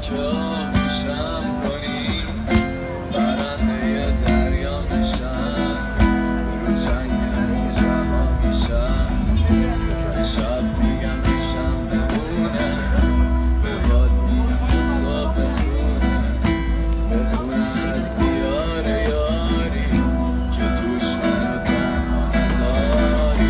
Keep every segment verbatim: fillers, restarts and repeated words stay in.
که آغوشم کنی، برنده دریا میشم، رو چنگ موجم میشم، شب میگم میشم بمونه، به باد میگم حساب بخونه، بخونه از دیار یاری که توش منو تنها نذاری.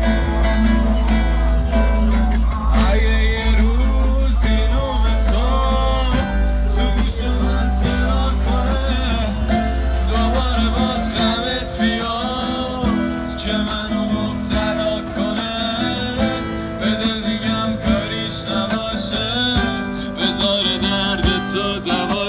اگه یه روز اینو به تو تو گوش من صدا کنه، دوباره باز غمت بیاد که منو مبتلا کنه، به دل میگم کاریش نباشه، بذار درد تو دوا